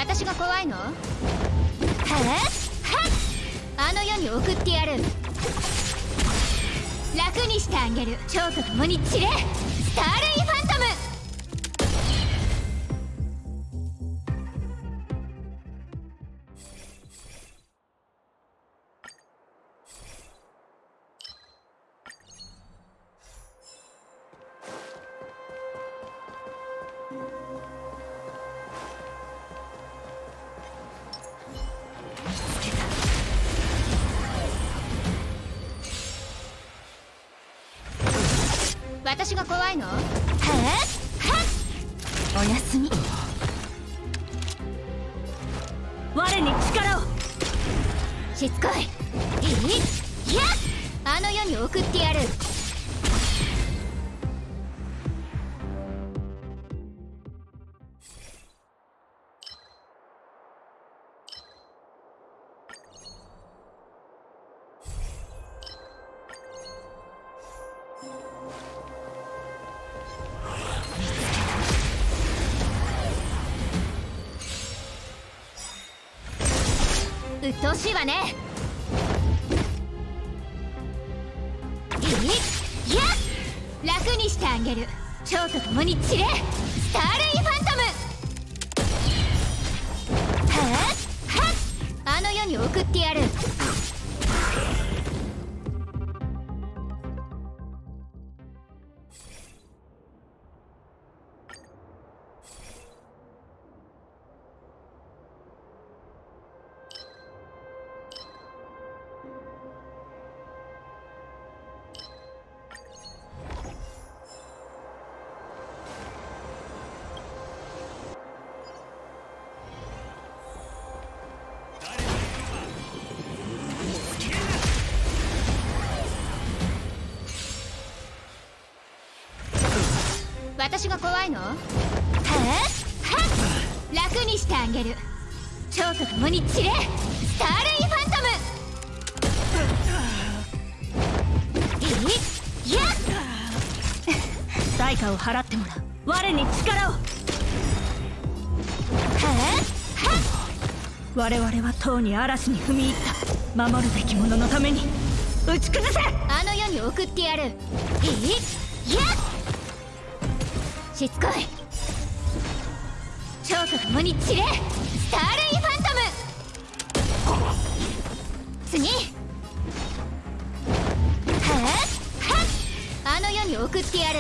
私が怖いの？はっあの世に送ってやる。楽にしてあげる。蝶と共に散れ、スターレイファントム。私が怖いの？はっおやすみ。我に力を。しつこい。いやあの世に送ってやる。うっとうしいわね。いや楽にしてあげる。蝶と共に散れ、スターレイファントム。あの世に送ってやる。私が怖いの？楽にしてあげる。蝶と共に散れ、スターレイファントム。いや対価を払ってもらう。我に力を。我々はとうに嵐に踏み入った。守るべき者のために打ち崩せ。 あの世に送ってやる。いやしつこい。蝶と共に散れ、スターレイファントム。次。あの世に送ってやる。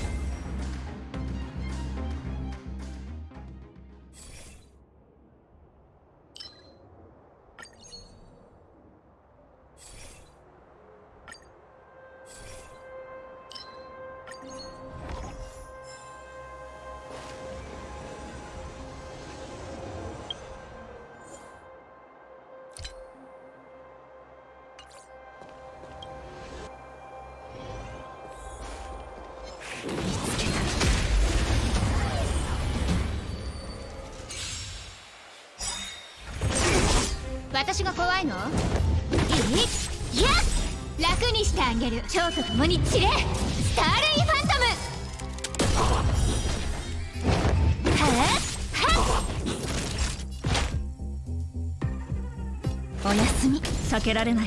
私が怖いの？いや楽にしてあげる。蝶と共に散れ、スターレイファントム。おやすみ。 避けられない。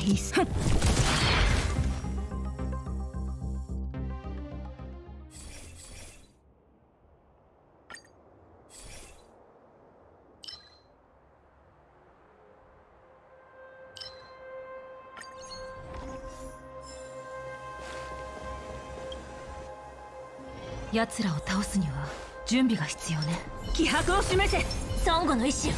奴らを倒すには準備が必要ね。 気迫を示せ、 サンゴの意志を。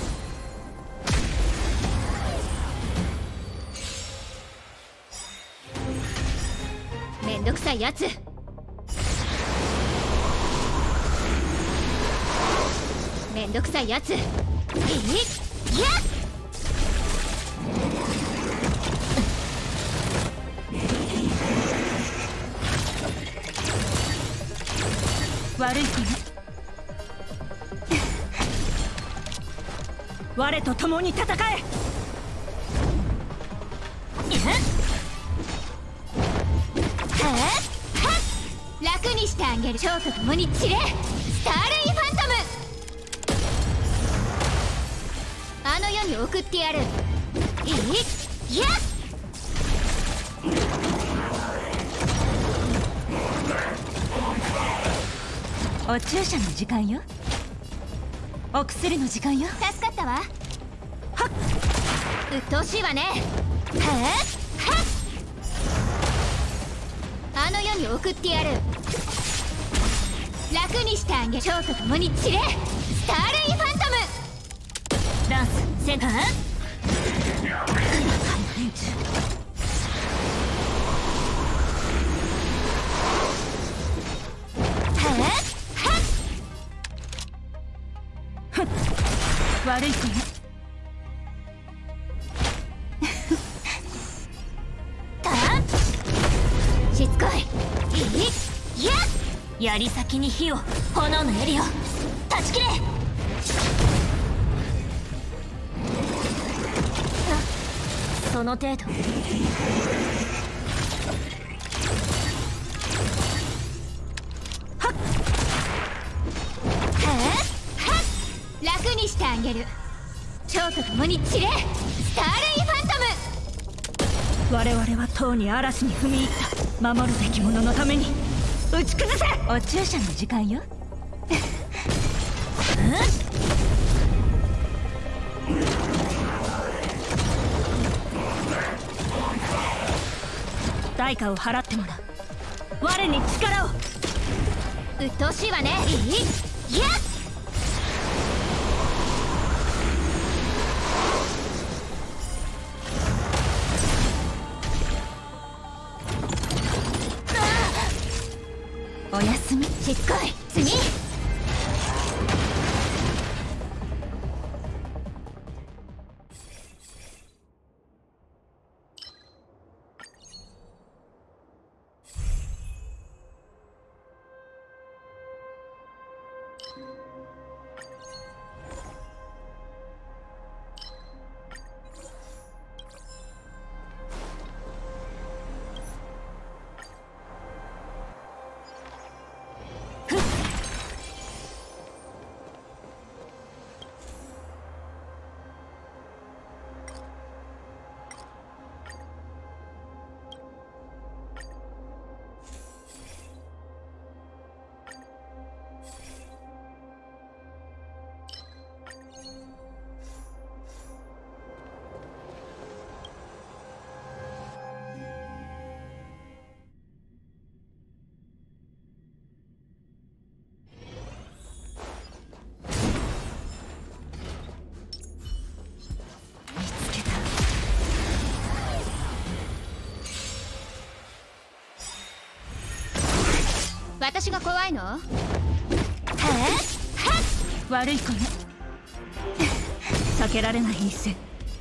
めんどくさいやつ。めんどくさいやつ。いや悪い子ね。我と共に戦え。 楽にしてあげる。蝶と共に散れ、スターレイファントム。 世に送ってやる。いっやっ。 お注射の時間よ。お薬の時間よ。 助かったわ。はっ、鬱陶しいわね。はっはっ、あの世に送ってやる。楽にしてあげる。蝶と共に散れ、スターレイファントム。 ランスセンター。悪い子ね。 しつこい。いやっ。 槍先に火を、炎の槍を断ち切れ。その程度。 はっはっ、楽にしてあげる。蝶と共に散れ、スターレイファントム。 我々はとうに嵐に踏み入った。守るべき者のために打ち崩せ。 お注射の時間よ。 代価を払ってもらう。我に力を。 鬱陶しいわね。いやっ。 おやすみ。 しつこい。次。私が怖いの？はっ悪い子ね。避けられない一戦。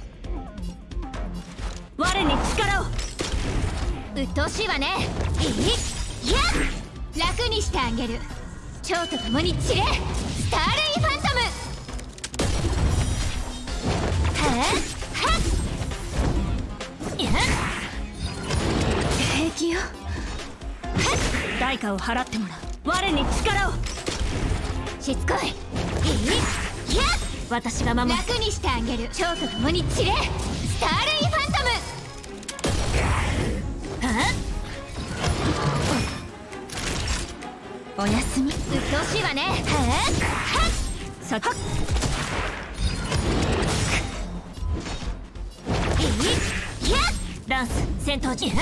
我に力を。 鬱陶しいわね。いやっ。楽にしてあげる。蝶と共に散れ、スターレイファントム。 平気よ。 代価を払ってもらう。我に力を。 しつこい。いやっ。 私が守る。 楽にしてあげる。蝶と共に散れ、スターレイファントム。おやすみ。 鬱陶しいわね。 さっいやっ。 ランス戦闘時。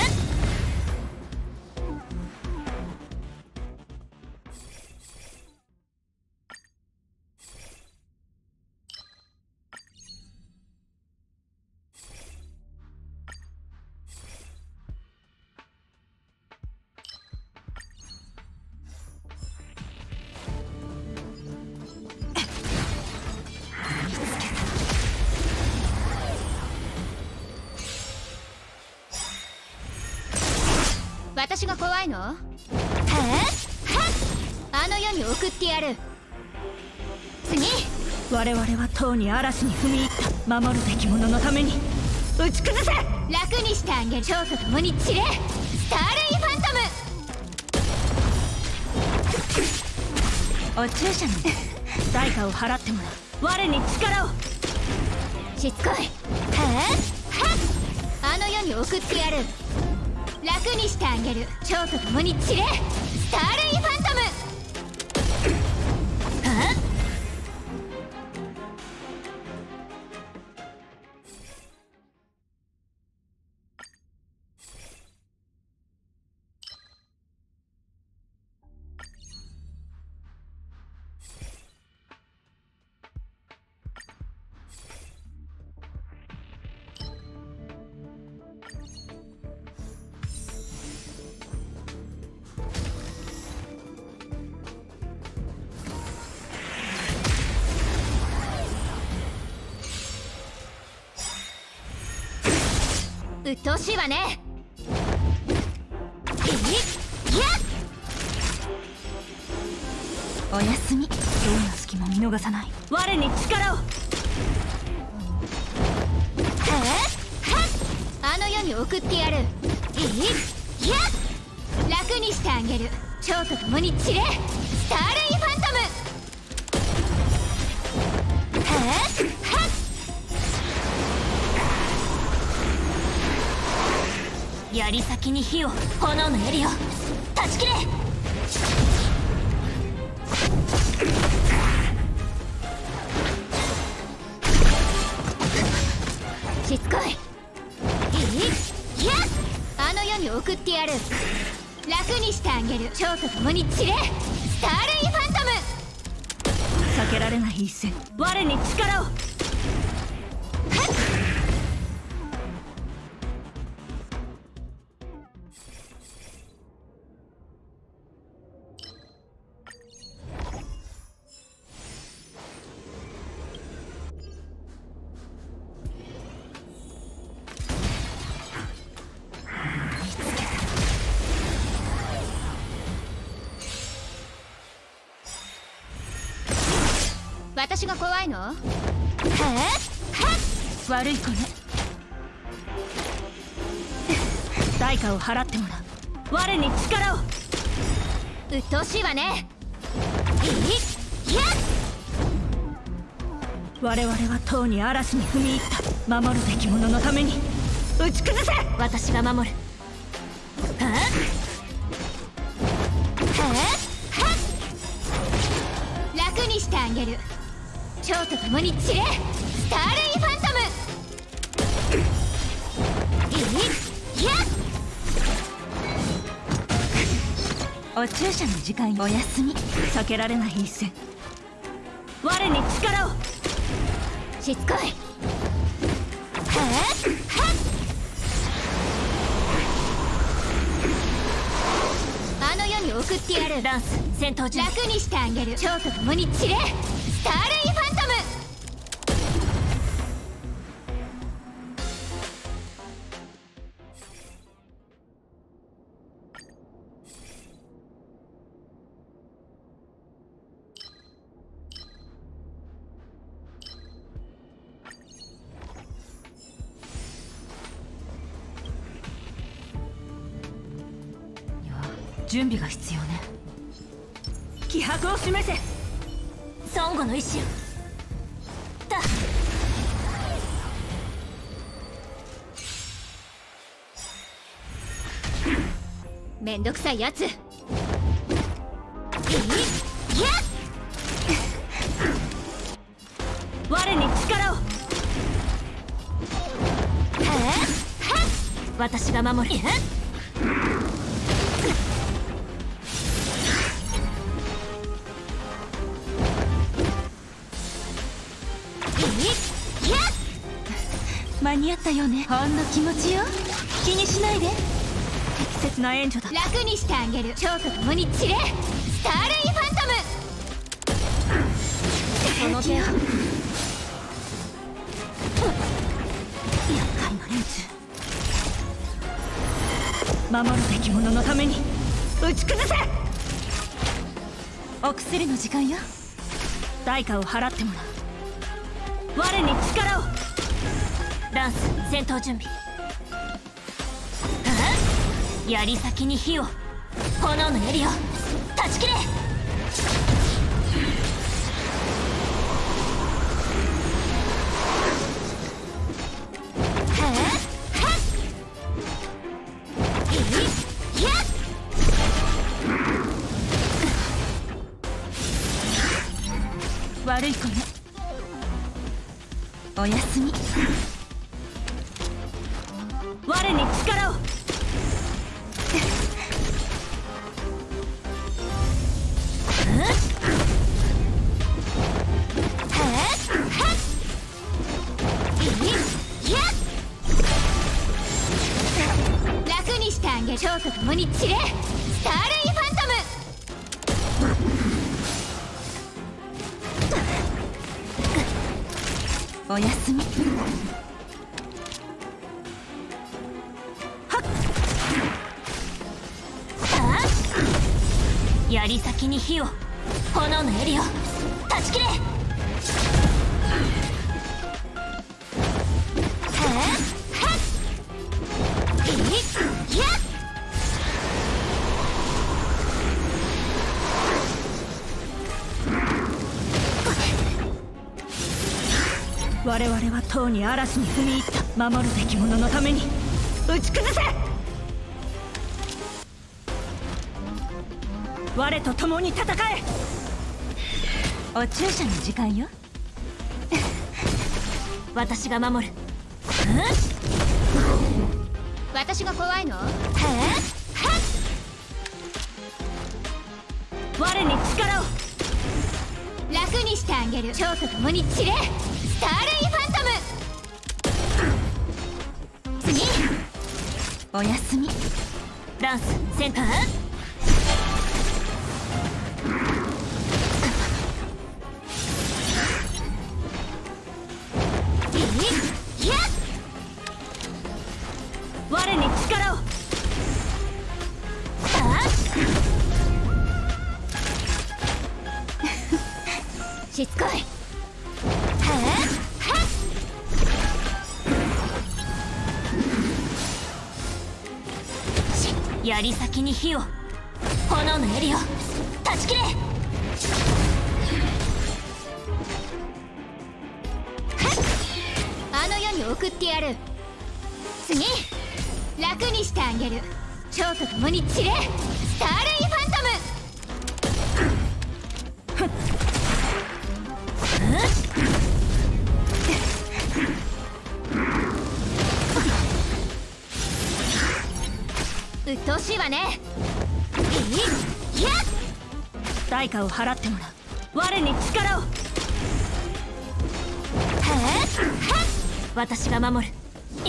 私が怖いの？あの世に送ってやる。次。 我々はとうに嵐に踏み入った。守るべき者のために打ち崩せ。 楽にしてあげる。蝶と共に散れ、スターレイファントム。 お注射の代価を払ってもらう。我に力を。 ししつこい。はあの世に送ってやる。楽にしてあげる。蝶と共に散れ、スターレイファントム。はあ鬱陶しいわね。 おやすみ。どんな隙も見逃さない。我に力を。 あの世に送ってやる。楽にしてあげる。蝶と共に散れ、スターレイファントム。 槍先に火を、炎の槍を断ち切れ。 しつこい。あの世に送ってやる。楽にしてあげる。蝶と共に散れ、スターレイファントム。 避けられない一戦。我に力を。 私が怖いの？ 悪い子ね。代価を払ってもらう。我に力を。 鬱陶しいわね。 我々はとうに嵐に踏み入った。守るべき者のために打ち崩せ。 私が守る。 楽にしてあげる。蝶と共に散れ、スターレイファントム。 お注射の時間。おやすみ。 避けられない一戦。我に力を。 しつこい。あの世に送ってやる。 ダンス戦闘中。 楽にしてあげる。蝶と共に散れ、スターレイファントム。 準備が必要ね。 気迫を示せ。 孫悟の意志を。だ。 めんどくさいやつ。 我に力を。 私が守る。間に合ったよね。ほんの気持ちよ。気にしないで。 適切な援助だ。 楽にしてあげる。蝶と共に散れ、スターレイファントム。 その手を。厄介な連中。守るべき者のために打ち崩せ。 お薬の時間よ。 代価を払ってもらう。我に力を。 ダンス戦闘準備。槍先に火を、炎の槍を断ち切れ。 悪い子ね。おやすみ。我に力を。 楽にしてあげる。蝶と共に散れ、スターレイファントム。 おやすみ。槍先に火を、炎の襟を断ち切れ。 我々はとうに嵐に踏み入った。守るべき者のために打ち崩せ。我と共に戦え。 お注射の時間よ。私が守る。 私が怖いの？ 我に力を。 楽にしてあげる。蝶と共に散れ、スターレイファントム。次。 おやすみ。ランスセンター。 我に力を。 しつこい。 槍先に火を、炎の襟を断ち切れ。 あの世に送ってやる。次。楽にしてあげる。蝶と共に散れ、スターレイファントム。鬱陶しいわね。 代価を払ってもらう。我に力を。 私が守る。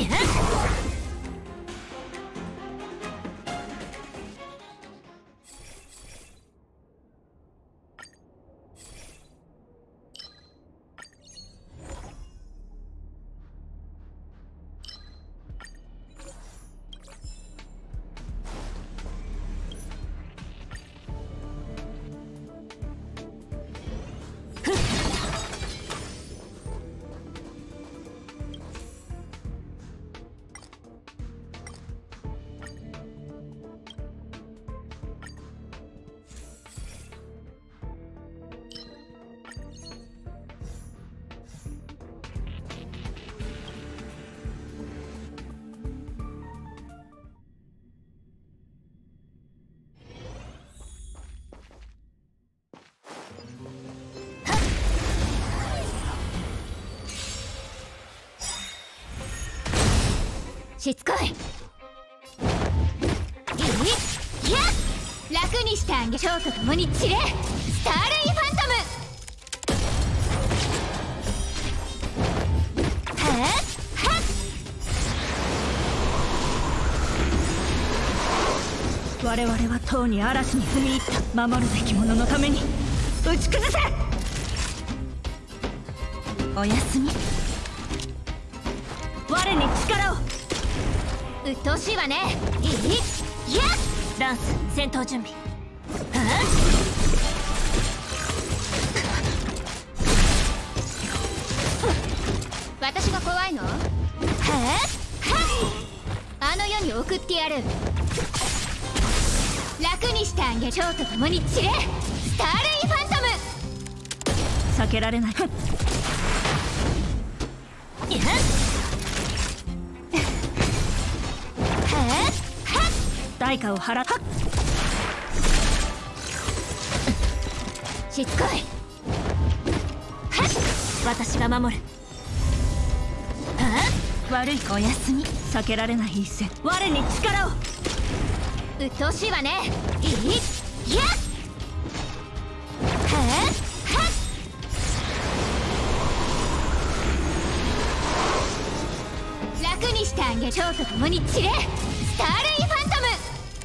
しつこい。楽にしてあげ。蝶と共に散れ、スターレイファントム。 我々はとうに嵐に踏み入った。守るべき者のために打ち崩せ。 おやすみ。 我に力を。 鬱陶しいわね。 ランス戦闘準備。 私が怖いの？あの世に送ってやる。楽にしてあげ。蝶と共に散れ、スターレイファントム。 避けられない。代価を払った。 しつこい。 私が守る。悪い子おやすみ。 避けられない一戦。我に力を。 鬱陶しいわね。いやっ楽にしてあげる。蝶と共に散れ、スターレイファントム。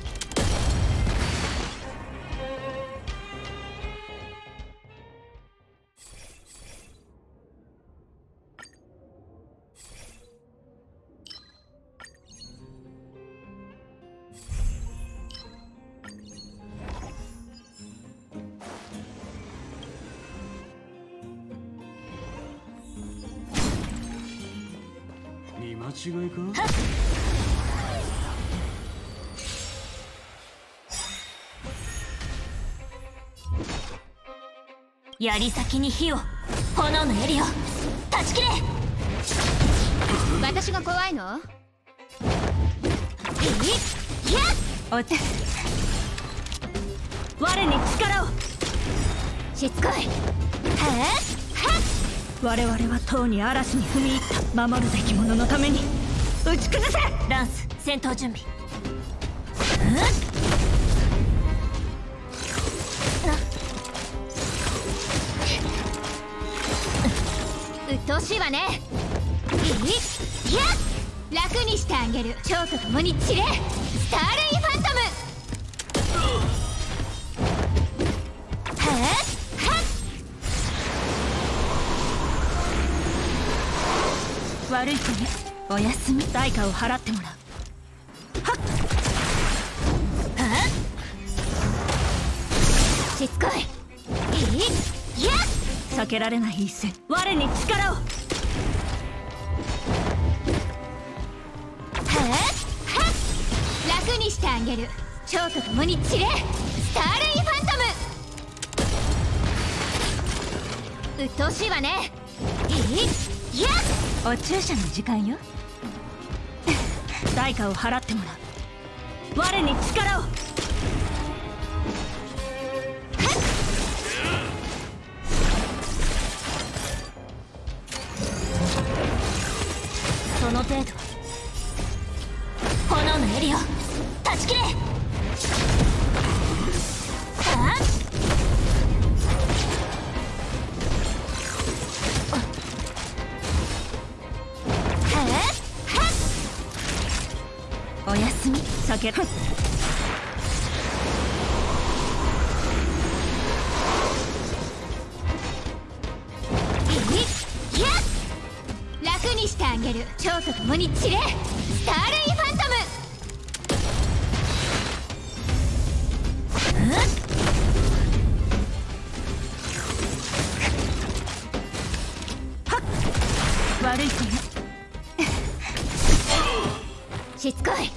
見間違いか？ 槍先に火を、炎の襟を断ち切れ。 私が怖いの？ お手。 我に力を。 しつこい。 我々はとうに嵐に踏み入った。守るべき者のために打ち崩せ。 ランス戦闘準備。 鬱陶しいわね。楽にしてあげる。蝶と共に散れ、スターレイファントム。 悪い子ね、おやすみ。 代価を払ってもらう。 しつこい。 避けられない一戦。我に力を。 楽にしてあげる。蝶と共に散れ、スターレイファントム。鬱陶しいわね。 お注射の時間よ。 代価を払ってもらう。我に力を。 その程度。炎の襟を断ち切れ。おやすみ。 避ける。 楽にしてあげる。蝶と共に散れ、スターレイファントム。 悪い子ね。 しつこい。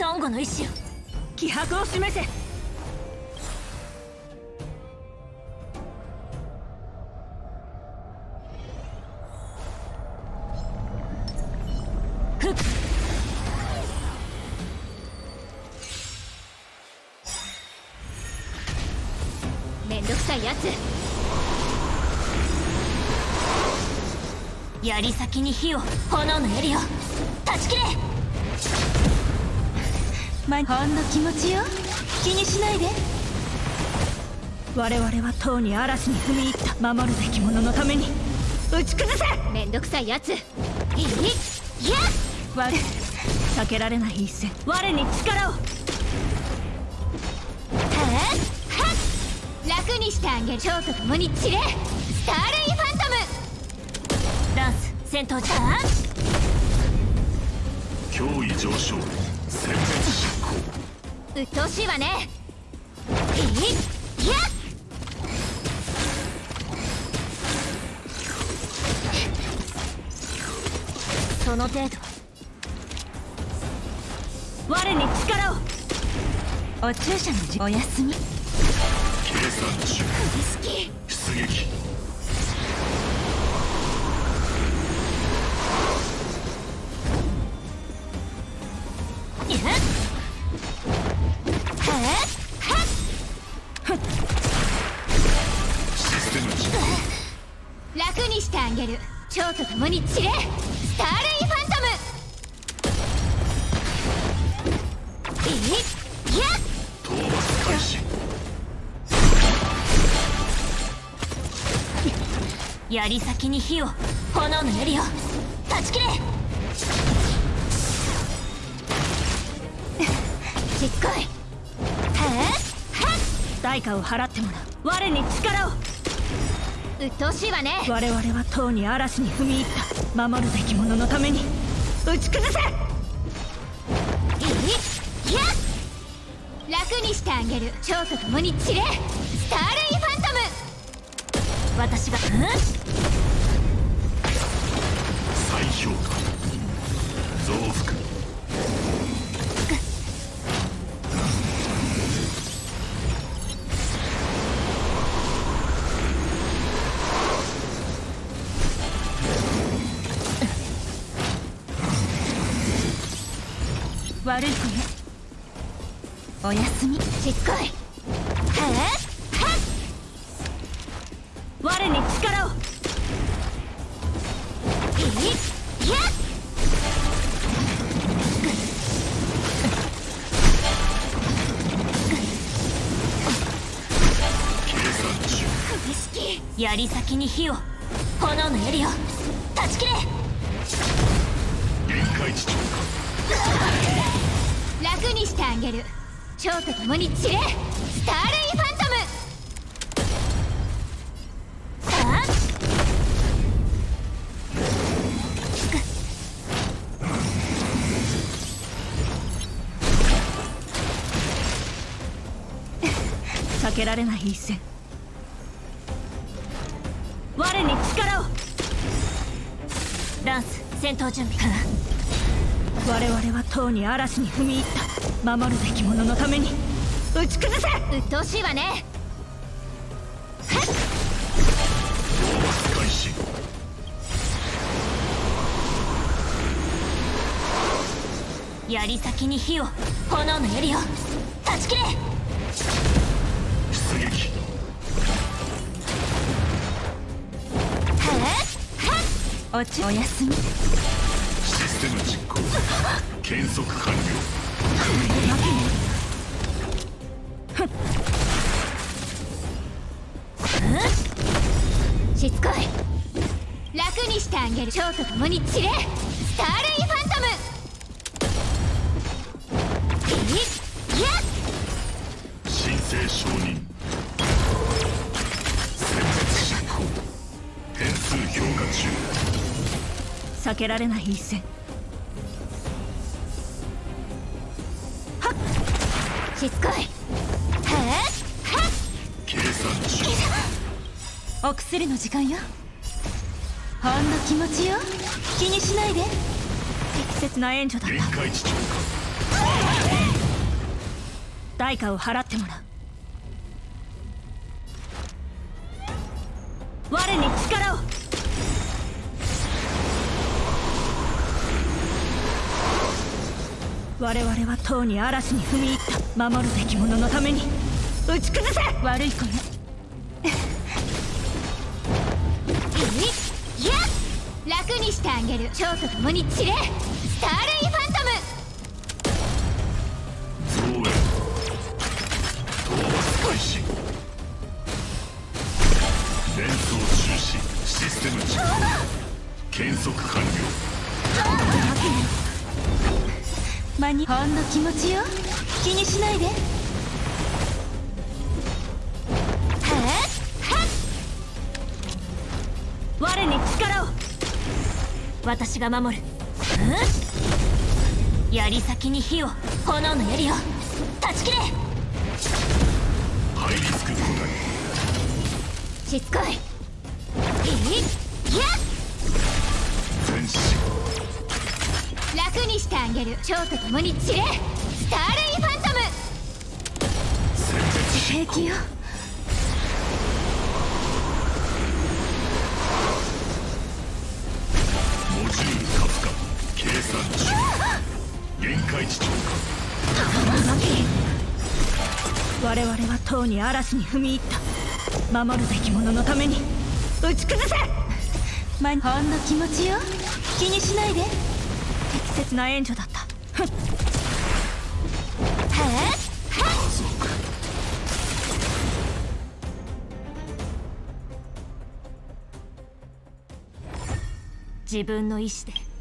孫悟の意志を。 気迫を示せ。 ふっ。 めんどくさいやつ。 槍先に火を、炎の槍を断ち切れ。ほんの気持ちよ、気にしないで。 我々はとうに嵐に踏み入った。守るべき者のために打ち崩せ。 めんどくさいやつ。いいや我避けられない一戦。我に力を。 はっ楽にしてあげる。蝶と共に散れ。スターレイファントム。 ランス戦闘中。 脅威上昇、殲滅執行。 鬱陶しいわね。いやその程度。 我に力を。 お注射のお休み。 計算中。 好き。 出撃。システム実行。 楽にしてあげる。蝶と共に散れ。スターレイファントム。いや討伐開始。 槍先に火を、炎の槍を断ち切れ。 しつこい。 代価を払ってもらう。我に力を。 鬱陶しいわね。 我々はとうに嵐に踏み入った。守るべき者のために打ち崩せ。 いや楽にしてあげる。蝶と共に散れ。スターレイファントム。 私が再評価。増幅。 悪い子ね。おやすみ。 しつこい。 我に力を。 いや計算中。 意識。 槍先に火を、炎の槍を断ち切れ。 限界値超楽にしてあげる。蝶と共に散れ。スターレイファントム。 避けられない一戦。我に力を。 ランス戦闘準備。 我々はとうに嵐に踏み入った。守るべき者のために打ち崩せ。 鬱陶しいわね。 討伐開始。 槍先に火を、炎の槍を断ち切れ。 出撃。 おやすみ。 システム実行。検測完了。 しつこい。楽にしてあげる。蝶と共に散れ。スターレイファントム。いや申請承認。殲滅執行。変数評価中。 避けられない一戦。 しつこい。 計算中。 お薬の時間よ。ほんの気持ちよ、気にしないで。 適切な援助だった。 限界値超過。 代価を払ってもらう。我に力を。我々はとうに嵐に踏み入った。守るべき者のために打ち崩せ。 悪い子ね。 いや、楽にしてあげる。蝶と共に散れ、スターレイファントム。 増援討伐開始。連装中止。システム実行。検測完了。 ほんの気持ちよ。気にしないで。 我に力を。 私が守る。槍先に火を、炎の槍を断ち切れ。 ハイリスク個体。 しつこい。いや、 前進。 楽にしてあげる。蝶と共に散れ、スターレイファントム。 殲滅し平気よ。 モジュールカフカ計算中。限界値超我々はとうに嵐に踏み入った。守るべき者のために打ち崩せ。 ほんの気持ちよ。気にしないで。 適切な援助だった。 自分の意志で